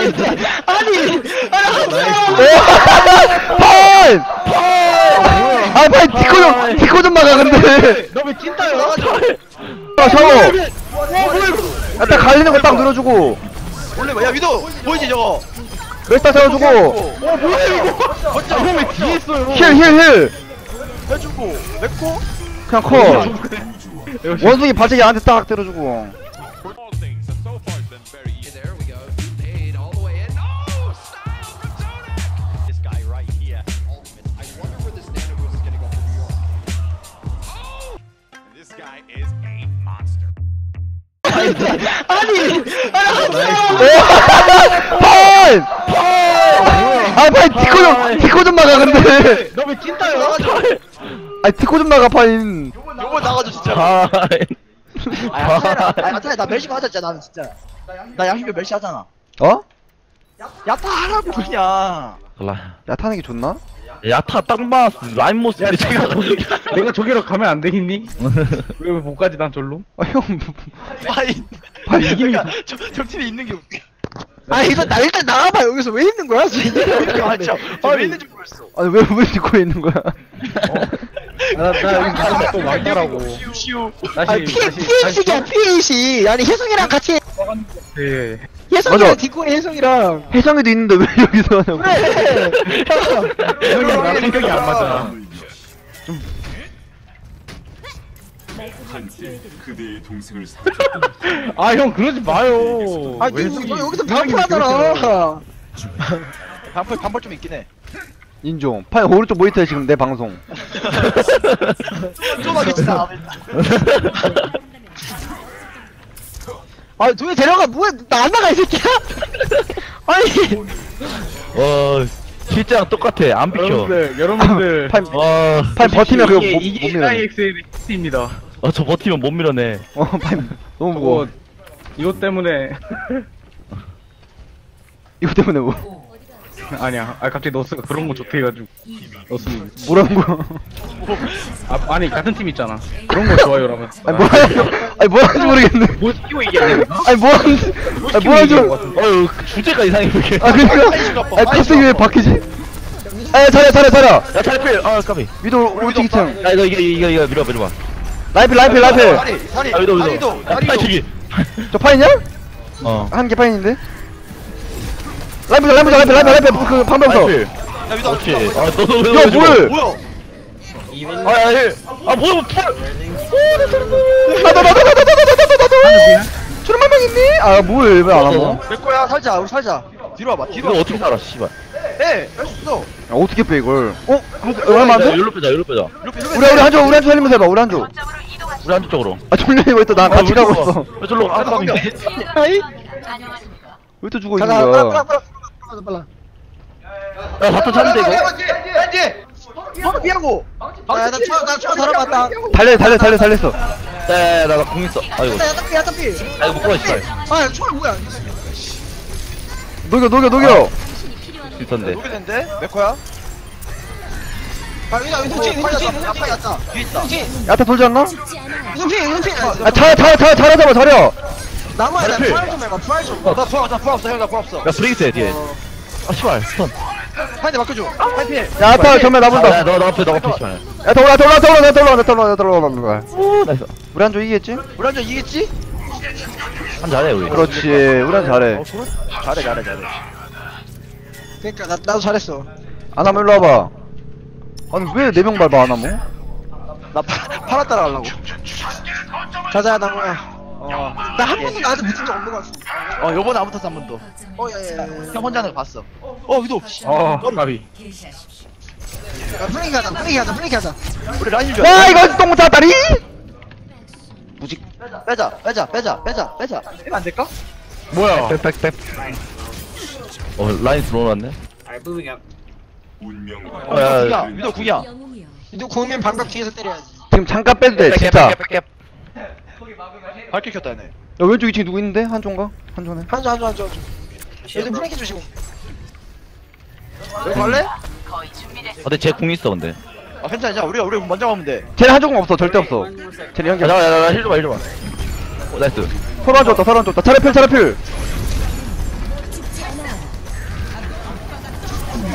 아니 펄! 아 빨리 디코 좀 막아 근데. 너 왜 찐따야? 아 샤워. 야딱 갈리는 거 딱 눌러주고. 원래 뭐야 위도 보이지 저거? 멜타 세워주고. 뭐야 이거? 아, 형왜 뒤에 있어요? 힐. 해주고 맥코? 그냥 컷. 원숭이 바지에 안에 딱 때려주고. There we go. Nade all the way in. Oh, stop! This guy right here. Ultimate. I wonder where this nano boost is gonna go for New York. This guy is a monster. 펄! 아 빨리 디코 좀 막아 근데. 너 왜 찐따야? 아 디코 좀 막아 파인. 요거 나가줘 진짜. 아, 나 멸시 맞았잖아, 나는 진짜. 나 양심표 멸시 하잖아. 어? 야타 하라고 그냥. 야 타는 게 좋나? 야타 딱 맞았어. 라인 모습이 제가 내가 저기로 가면 안 되겠니? 왜 못 가지 난 절로? 아 형. 파인 이기니까 적팀에 있는 게 웃겨. 아, 이거 나 일단 나가봐. 여기서 왜 있는 거야, 지금? 맞죠? 왜 있는지 모르겠어. 아니 왜 디코에 있는 거야? 나 여기 가서 또 막더라고. 쉬우. 아니, 피해식이야, 피해식. 아니, 혜성이랑 같이. 예. 혜성이랑 맞아. 디코의 혜성이랑. 해성이도 있는데 왜 여기서 하냐고. 그래! 형이랑 나랑 성격이 안 맞아. 그대의 동생을 아 형 그러지 마요. 아, 너 여기서 방풀하잖아. 반벌 좀 있긴 해. 인종. 파인 오른쪽 모니터에 지금 내 방송. 좀 하겠다. 아, 동해 데려가, 뭐야, 나 안 나가, 이 새끼야? 아니. 실제랑 똑같아. 안 비켜. 여러분들. 파인 와, 버티면 그거 못 이게 밀어. IXL의 히트입니다. 저 버티면 못 밀어내. 파인 너무 무거워. 이것 때문에 이거 때문에 뭐? 아니야. 아 갑자기 너스가 그런 거 좋대 해가지고 너스 뭐라는 거야? 아니 같은 팀 있잖아. 그런 거 좋아요라면. 아니 뭐라는지 모르겠네. 뭐 시키고 얘기하냐? 아니 뭐라는지. 아니 뭐라는지. 어휴, 주제가 이상해 이렇게. 아 그러니까. 아니 갑자기 왜 바뀌지? 아 잘해. 야, 탈필. 아, 까비. 위도 오른쪽 2층. 야, 이거 밀어봐. 라이필. 다리. 아, 위도. 다리도. 야, 탈출기. 저 파인이야? 어. 한 개 파인인데? 라이필 그 방방서. 탈필. 야 위도 그렇지. 안 아, 너도 왜? 야 뭘? 뭐야? 아, 야, 힐. 아, 뭐야, 풀. 나도 주름만 명 있니? 아 뭘 왜 안 하고? 맥코야 살자. 우리 살자. 뒤로 와봐. 뒤로. 이거 와봐. 어떻게 살아, 씨발. 해. 할 수 있어. 야, 어떻게 빼 이걸? 얼마 안 돼? 여기로 빼자. 우리 한쪽 살리면서 해봐 우리 한쪽. 우리 한쪽 쪽으로. 아 정련이 왜 또 나랑 같이 가고 있어? 왜 절로? 아, 까비. 아이? 왜 또 죽어 있는 가자, 거야? 빨라. 야, 바텀 찾는데, 이거? 왠지. 형 피하고. 야, 나 쳐 달아봤다. 살렸어. 야, 나공 있어. 아이고. 야타피. 아이고, 못 가, 씨발. 아, 초 뭐야? 녹여. 있었는데. 녹이 된대? 맥코야? 아, 이거 야타. 뒤에 있다. 야타 돌지 않나? 이거 아 잘해. 나무야, 나 부활 좀 해봐, 부활 좀. 나 부하 없어. 형 나 부하 없어. 야, 브레이크 해, 뒤에. 아, 씨발. 스턴. 파인데 맡겨줘. 파인 피해. 야 야타 정면 야, 나본다. 너 앞에, 씨발. 야타 올라. 나이스. 우리 한쪽 이기겠지? 우리 한점 이기겠지? 한 잘해, 우리. 그렇지. 우리 한 잘해. 잘해. 그러니까 나도 잘했어. 아나모 일로 와봐. 아니 왜 4명 밟아 아나모? 나 파라 따라가려고. 자자야, 나무야. 나 한 번도 나한테 붙은 적 없는 거 같아. 요번에 안 붙었어 한 번도. 야야야. 형 혼자 하는 거 봤어. 위도. 까비. 플레이 하자. 우리 라인 줄. 와 이거 똥 쌌다리? 무직. 빼자. 빼면 안 될까? 뭐야? 빽. 라인 들어왔네. 운명과 야, 위도 궁이야. 이거 공면 방벽 뒤에서 때려야지. 지금 잠깐 빼도 돼 진짜. 빽. 밝게 켰다 얘네. 야 왼쪽 2층 누구 있는데? 한쪽인가? 한쪽네. 한조. 얘들 플레이 조심. 여기 갈래? 근데 쟤공 있어, 근데. 괜찮아. 우리 먼저 가면 돼. 쟤는 한쪽은 없어 절대 없어. 쟤는 연결. 야, 힐 좀 봐. 나이스. 서로 안 줬다. 차례필.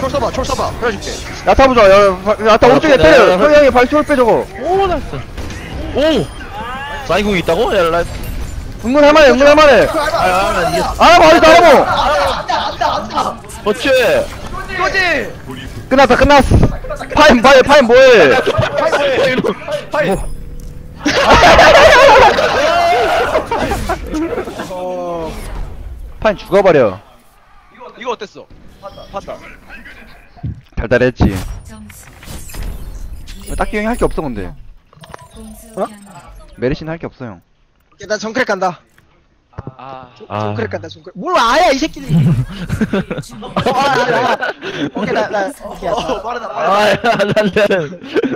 철 써봐. 그래줄게. 야타 보자. 야타 오른쪽에 때려. 서희 형이 발초를 빼 저거. 오 나이스. 오. 사이궁 있다고? 야 라이. 응원할만해. 응원할만해. 나 이겼어. 알아봐 아직도 알아봐. 그렇지. 이거지. 끝났다 끝났어. 파인 뭐해. 파이. 파인 죽어버려. 이거 어땠어? 봤다. 달달했지. 점수 딱히 형이 할 게 없어 근데. 어? 메르신 할 게 없어 형. 오케이, 나 정크랙 간다. 아. 정크랙 간다, 정크랙. 뭘 아야, 이 새끼들이. 오케이, 오케이, 빠르다. 아, 나는.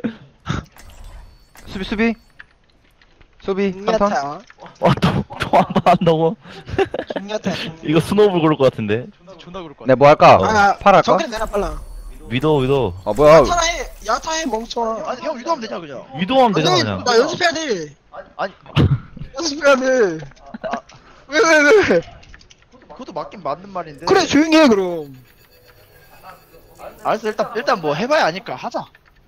수비. 한턴. 중야타. 또한번 한다고? 중야타. 이거 스노우볼 그럴 것 같은데. 존나 그럴 것 네 같아. 뭐 할까? 아, 팔 할까? 정크랙 내놔, 빨라. 위도. 아 뭐야? 야타해, 멍청아. 아니 형 위도하면 되냐 그냥. 위도하면 되잖아 그냥. 나 연습해야 돼. 아니 연습해야 돼. 왜? 그것도 맞긴 맞는 말인데. 그래, 조용히 해, 그럼. 알았어 일단 뭐 해봐야 아니까 하자.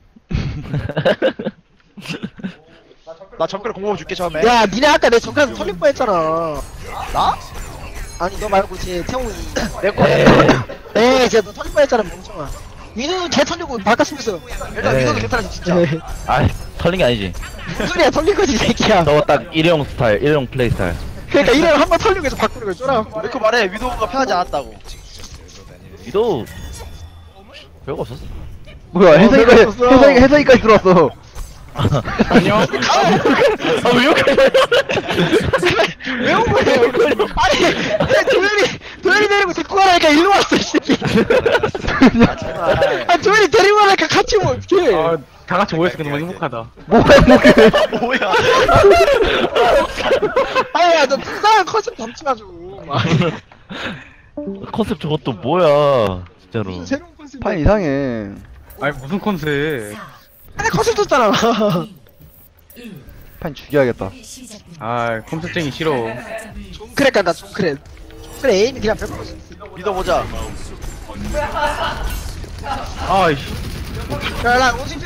나 정글 공법 줄게 처음에. 야, 니네 아까 내 정크랙 털릴 뻔 했잖아. 나? 아니, 너 말고 쟤 태웅이. 내 거. 네, 쟤너 털릴 뻔 했잖아, 멍청아. 민우는 쟤 털리고 바꿨으면서. 일단 에이. 위도도 괜찮아 진짜. 아, 털린 게 아니지. 무슨 소리야, 털린 거지, 이 새끼야. 저거 딱 일회용 스타일, 일회용 플레이 스타일. 그러니까 이래를 한번 털리고 해서 바꾸는 거야, 쫄아. 왜 그 말해? 위도가 편하지 않았다고. 위도 별거 없었어. 뭐야? 별거 없었어. 해성이까지 들어왔어. 안녕. 왜 욕해? 왜 온 거야? 아니, 야, 도현이 데리고 데리고 가라니까 일로 왔어, 이 새끼. 아, 도현이 데리고 가라니까 같이 오면 어떡해. 아, 다 같이 모였으니까 너무 행복하다. 뭐야? 아니, 야, 너 불쌍한 컨셉 담지 마, 좀. 컨셉 저것도 뭐야, 진짜로. 무슨 새로운 컨셉. 파인 이상해. 아니 무슨 컨셉? 아니, 컨셉 줬잖아. 파인 죽여야겠다. 아 컨셉쟁이 싫어. 종크랙 간다, 종크랙. 그래, 에임이 그냥 100%. 믿어보자. 아이씨. 야, 나 50필.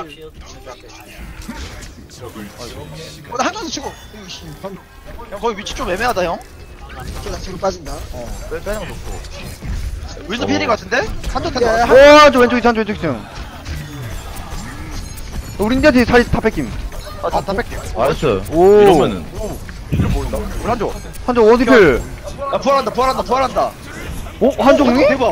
나 한 번도 치고. 이씨, 방금. 형 거기 위치 좀 애매하다 형. 나 뒤로 빠진다. 빼는 거 좋고. 윈스 피해링 같은데? 한턴 야, 탔다. 오, 저 왼쪽 있잖아. 우린한테 사이 다 뺏김. 다 뺄게. 알았어. 오. 이러면은. 이름 모른다. 우리 한조. 한쪽 원디필. 야 부활한다. 오, 한쪽이? 대박.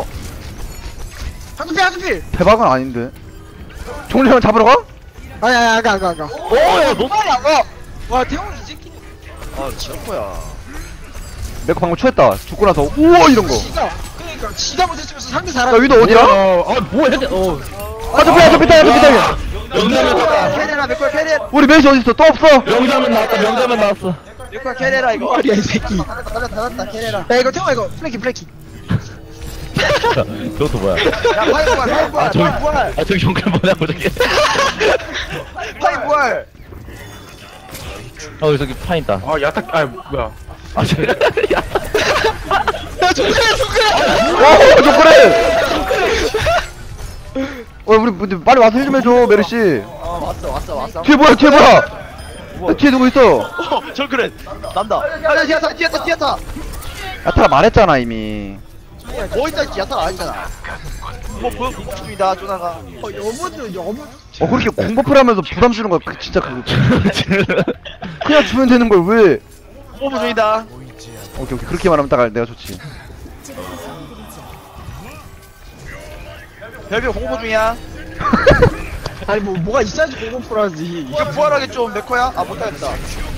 한두필. 대박은 아닌데. 종료형 잡으러 가? 아야, 안 가. 오, 야, 너. 빨리 안 가. 와, 대형이 이 새끼. 아 지역거야. 내가 방금 추했다. 죽고 나서 우와 이런 거. 그러니까 지가 못했으면서 상대 야 잘하는. 위도 어디야? 아 뭐야? 한쪽 피타. 명자면 나왔다. 캐리라 맥콜 캐리. 우리 메시 어디 있어? 또 없어? 명자면 나왔어. 맥콜 캐리라 이거. 말이야, 이 새끼. 닫았다 캐리라. 야, 이거 태용아, 이거 플래키. 그것도 뭐야? 야 파이 부활. 저기 정글 뭐냐고, 저기. 파이 부활. 저기 파인 있다. 아 야타. 아 뭐야? 아, 저기. 야. 야, 종크랙. 오, 좋그래. 우리 빨리 와서 힐 좀 해줘, 메르시. 왔어. 뒤에 뭐야? 뒤에 누구 있어? 정크렛 난다. 야 디아타. 야타가 말했잖아 이미. 뭐 있다 디아타 안 했잖아. 뭐 중이다 쪼나가. 여무도. 그렇게 공버프를 하면서 부담 주는 거 진짜 그거. 그냥 주면 되는 걸 왜? 뭐 중이다. 오케이 그렇게 말하면 딱 내가 좋지. 별별 공보 중이야. 아니, 뭐가 있어야지 공공프라지. 이거 부활하게 좀 메커야? 아 못하겠다.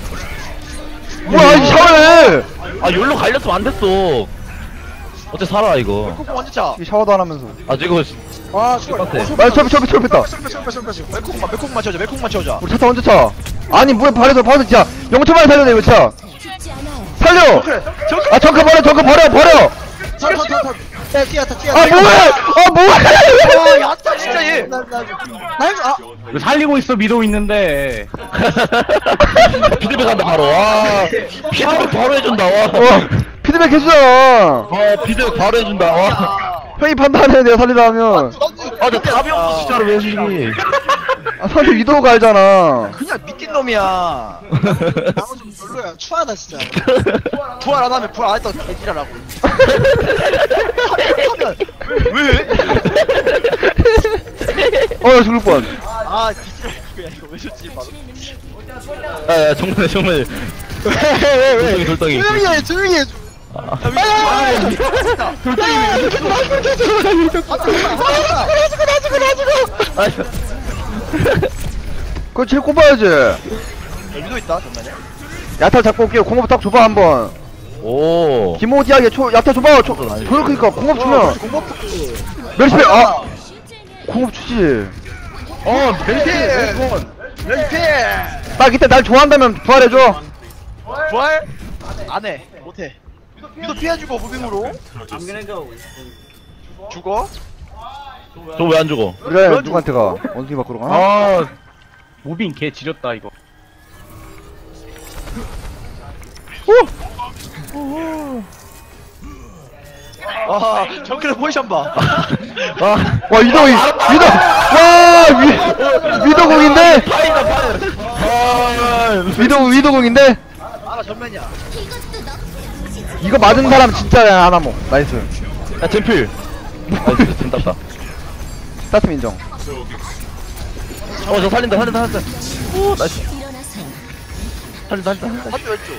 뭐야 이 샤워해? 아, 열로 갈렸으면 안 됐어. 어째 살아, 이거. 메커 언제 차? 이 샤워도 안 하면서. 아, 지금. 아, 수고해. 똑같아. 빨리 철뺐다. 메콩만 채워줘. 우리 차타 언제 차? 아니 뭐야 발에서 진짜 0초만에 살려야 돼 이거 차. 살려. 아 정크 버려. 야, 뛰었다. 아 뭐해? 아 야타 진짜 얘. 왜 살리고 있어? 미도 있는데. 피드백 한다, 바로. 와. 피드백 바로 해준다, 와. 피드백 해주잖아. 피드백 바로 해준다, 와. 형이 판단해 내가 살리라 하면. 아, 나 답이 없어, 진짜로, 왜 아 상대 위도우가 알잖아. 그냥 미친 놈이야. 방어 좀 별로야. 추하다 진짜. 부활 안 하면 부활 안 했다고 개지랄하고. 하면 왜? 나 죽을 뻔. 아 개지랄이야 이거 왜 줬지 바로. 야, 정말. 왜? 돌덩이. 조용히 해 조용히 해. 그거 제일 꼽아야지. 위도 있다 정면에. 야타 잡고 올게요. 공업 딱 줘봐 한번. 오. 김호디하게 야타 줘봐. 그러니까 공업 주면. 공법 멜시페 공업 주지. 멜피. 딱 이때 날 좋아한다면 부활해줘. 부활? 안해 못해. 위도 피해주고 무빙으로. 죽어? 저 왜 안 죽어? 그래 누구한테 가? 원숭이 밖으로 가? 아 무빙 개 지렸다 이거. 아 정크레 포지션 봐. 와 위도공인데? 위도공인데? 아나 전면이야. 이거 맞은 사람 진짜 하나모. 나이스. 야, 젠필. 나이스, 젠 땄다. 스타트 인정. 저 살린다. 오, 나이스. 살린다. 한쪽 왼쪽.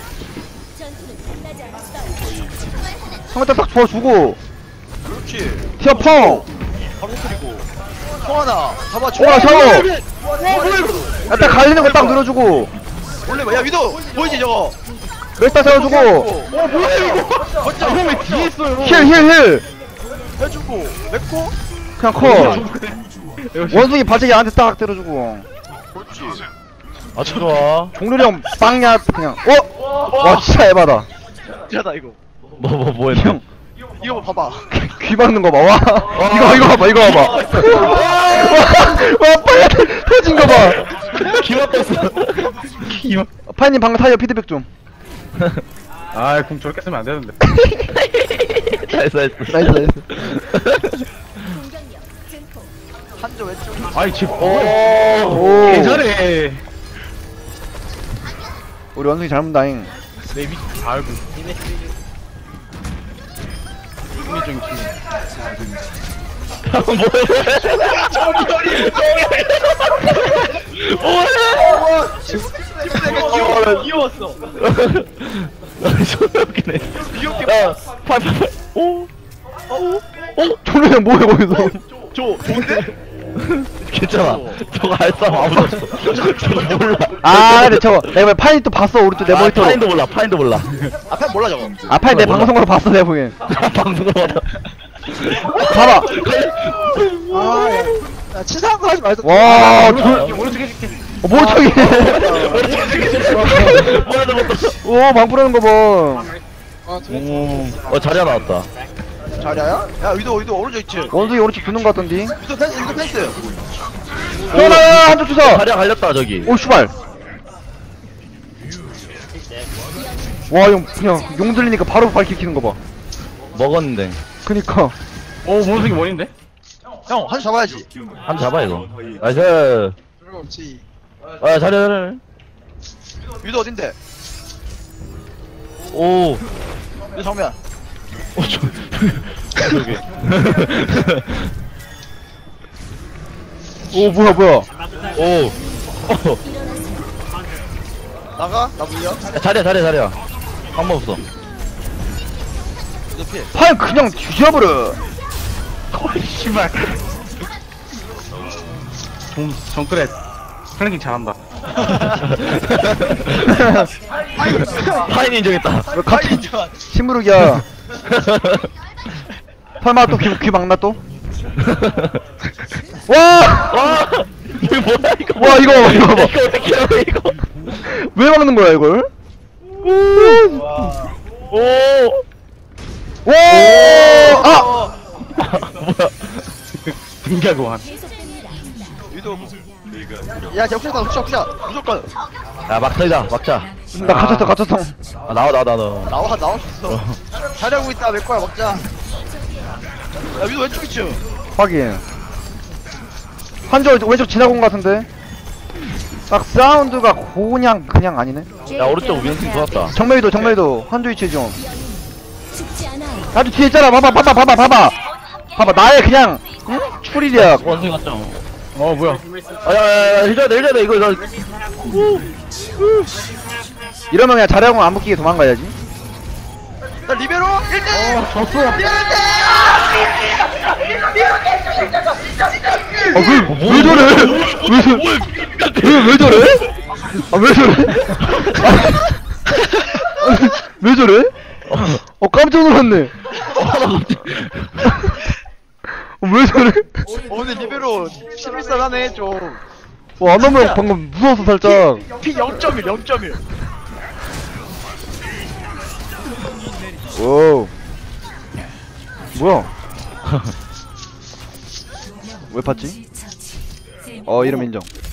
형한테 딱 줘주고. 그렇지. 티어 펑. 바로 터뜨리고. 송하나 잡아. 오라 샤워. 야딱 갈리는 거 딱 눌러주고. 원래 뭐야 위도 보이지 저거. 렉다 세워주고. 뭐야 이거. 아 형왜 뒤에 있어요? 힐. 해주고 맵고. 그냥 컷. 원숭이 발차기 나한테 딱 때려주고. 그렇지. 아주 좋아. 종료리 형 빵야 그냥. 와 진짜 에바다. 미안하다 이거. 뭐 했나? 형. 이거 뭐 봐봐. 귀 박는 거 봐. 와. 이거 봐봐. 와 빨리 터진 거 봐. 기만 떴어. 파이님 방금 타이어 피드백 좀. 아공 저렇게 쓰면 안 되는데. 나이스. 나이스. 한쪽 왼쪽. 아이 집. 오. 개 잘해. 우리 원숭이 잘못다잉. 내 위치 다 알고. 흥미적인 팀. 귀여웠어. 존나 웃기네. 야, 팔. 오. 종료리 형 뭐해 거기서. 좋은데? 괜찮아. 저거 할 사람 아무도 없어. 저거 몰라. 아 근데 저거 내가 파이 또 봤어. 우리 또 내 모니터로. 파인도 몰라. 앞에 몰라 저거. 아 파이 내 몰라. 방송으로 봤어 내가 보기엔. 방송으로 받아. 봐봐. 야 치사한 거 하지 말자. 와 오른쪽 해줄게. 모니터기. 뭐라도 못다. 오 방풀하는 거 봐. 자리야 나왔다. 자리야? 야 위도 오른쪽 있지. 원숭이 오른쪽 주는 거 같던디. 위도 펜스. 현아야 한쪽 주서. 자리야 갈렸다 저기. 오 슈발. 와 형 그냥 용 들리니까 바로 발키키는 거 봐. 먹었는데. 그니까. 오 원숭이 원인데? 형 한쪽 잡아야지. 한 잡아 이거. 나이스. 그렇지. 자리야. 위도 어딘데? 오. 위도 정면. 저기. 오 뭐야. 오. 나가? 나 물려? 자리야. 방법 없어. 위도 피해. 파이 그냥 뒤져버려. 씨발. 정크레 플랭킹 잘한다. 파인 인정했다. 왜 갑자기 심부르기야. 설마 또 귀 막나 또? 와! 이거 뭐야 이거? 와 이거 봐봐. 이거 어떻게 해 이거? 왜 막는 거야 이걸? 오. 오! 아! 뭐야? 등자고한. 위도. 야 격투다 후샷 무조건. 야 막자. 나 갇혔어. 나와. 나올 수 있어. 자려고 있다 몇 거야 먹자. 야 위도 왼쪽 있죠? 확인. 한조 왼쪽 지나고 온 것 같은데. 딱 사운드가 그냥 아니네. 야 오른쪽 위험팀 좋았다. 정면이도 한조 위치 좀. 죽지 않아요. 아주 뒤에 있잖아. 봐봐. 나의 그냥 응? 추리력. 원숭이 같죠. 어 뭐야 아야야야 해줘야 돼 이거 나. 이러면 그냥 자력은 안 묶이게 도망가야지. 나 리베로 1대 졌어 왜 저래? 왜 저래? 왜 저래? 왜 저래? 깜짝 놀랐네. 왜 저래? 오늘 리베로 11살 하네 좀. 안나무 방금 무서워서 살짝. 피 0.1. 오. 뭐야? 왜 팠지? 이름 인정.